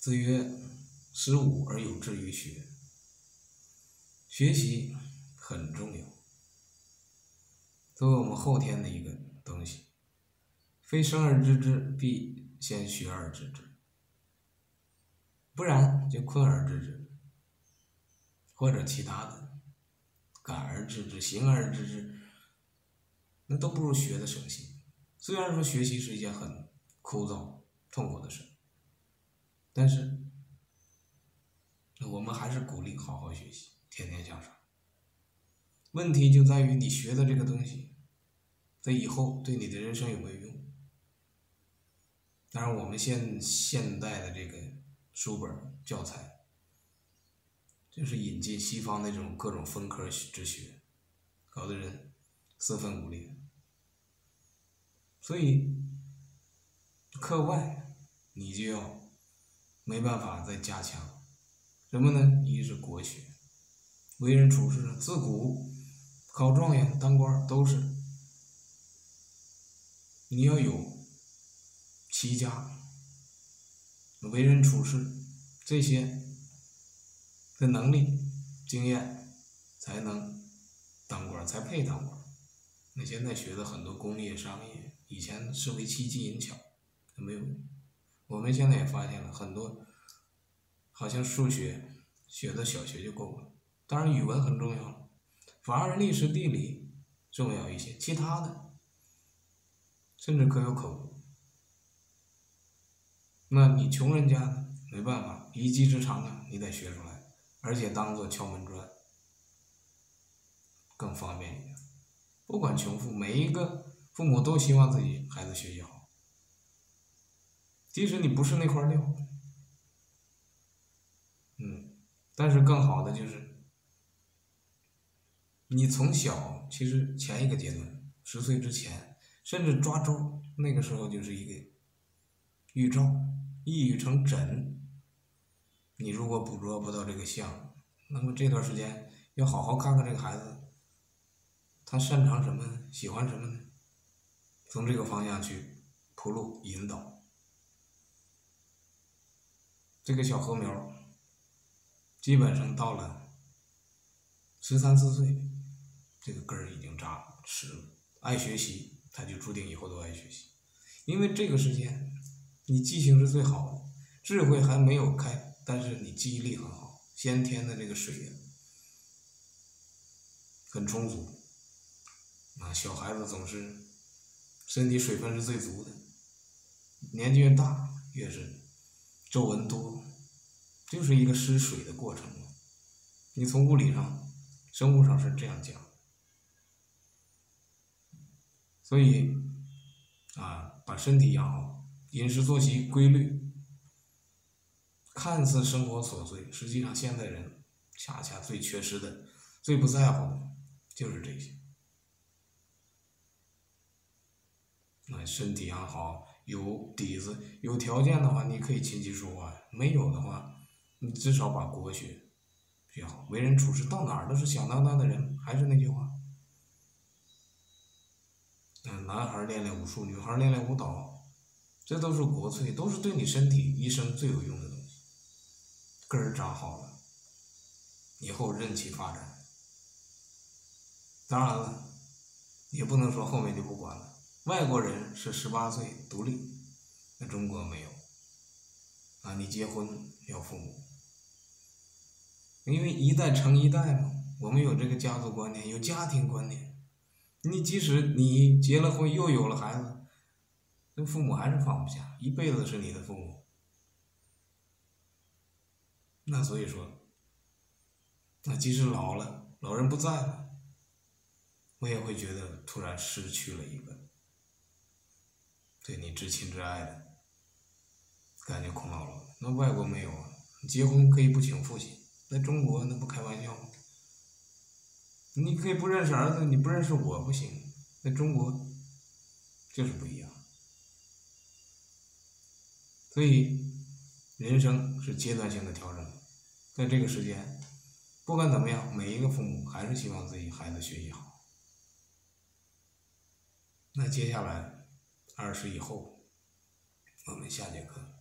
子曰：十五而有志于学。学习很重要，作为我们后天的一个东西，非生而知之，必先学而知之，不然就困而知之，或者其他的感而知之、行而知之，那都不如学的省心。虽然说学习是一件很枯燥痛苦的事，但是我们还是鼓励好好学习，天天向上。问题就在于你学的这个东西在以后对你的人生有没有用。当然我们现代的这个书本教材就是引进西方那种各种分科之学，搞得人四分五裂。所以课外你就要没办法再加强什么呢？一是国学，为人处事自古考状元当官都是你要有齐家为人处事这些的能力经验，才能当官，才配当官。那现在学的很多工业商业，以前视为奇技淫巧，没有用。我们现在也发现了很多，好像数学学的小学就够了，当然语文很重要了，反而历史地理重要一些，其他的甚至可有可无。那你穷人家呢，没办法，一技之长啊，你得学出来，而且当做敲门砖更方便一点。不管穷富，每一个父母都希望自己孩子学习好，即使你不是那块料，但是更好的就是你从小，其实前一个阶段10岁之前，甚至抓周，那个时候就是一个预兆，一语成谶。你如果捕捉不到这个象，那么这段时间要好好看看这个孩子，他擅长什么呢？喜欢什么呢？从这个方向去铺路引导。这个小禾苗基本上到了13、14岁，这个根儿已经扎实了。爱学习，他就注定以后都爱学习，因为这个时间你记性是最好的，智慧还没有开，但是你记忆力很好，先天的这个水很充足。小孩子总是身体水分是最足的，年纪越大越是皱纹多，就是一个失水的过程。你从物理上、生物上是这样讲。所以把身体养好，饮食作息规律，看似生活琐碎，实际上现代人恰恰最缺失的、最不在乎的就是这些。身体养好，有底子，有条件的话，你可以琴棋书画；没有的话，你至少把国学学好。为人处事到哪儿都是响当当的人，还是那句话，男孩练练武术，女孩练练舞蹈，这都是国粹，都是对你身体一生最有用的东西。根儿长好了，以后任其发展。当然了，也不能说后面就不管了。外国人是18岁独立，那中国没有。你结婚要父母，因为一代承一代嘛，我们有这个家族观念，有家庭观念。你即使你结了婚又有了孩子，那父母还是放不下，一辈子是你的父母。那所以说，即使老了，老人不在了，我也会觉得突然失去了一个对你至亲至爱的感觉，空落落的。那外国没有啊，结婚可以不请父亲，在中国那不开玩笑吗？你可以不认识儿子，你不认识我不行，在中国就是不一样。所以人生是阶段性的调整，在这个时间，不管怎么样，每一个父母还是希望自己孩子学习好。那接下来20以后，我们下节课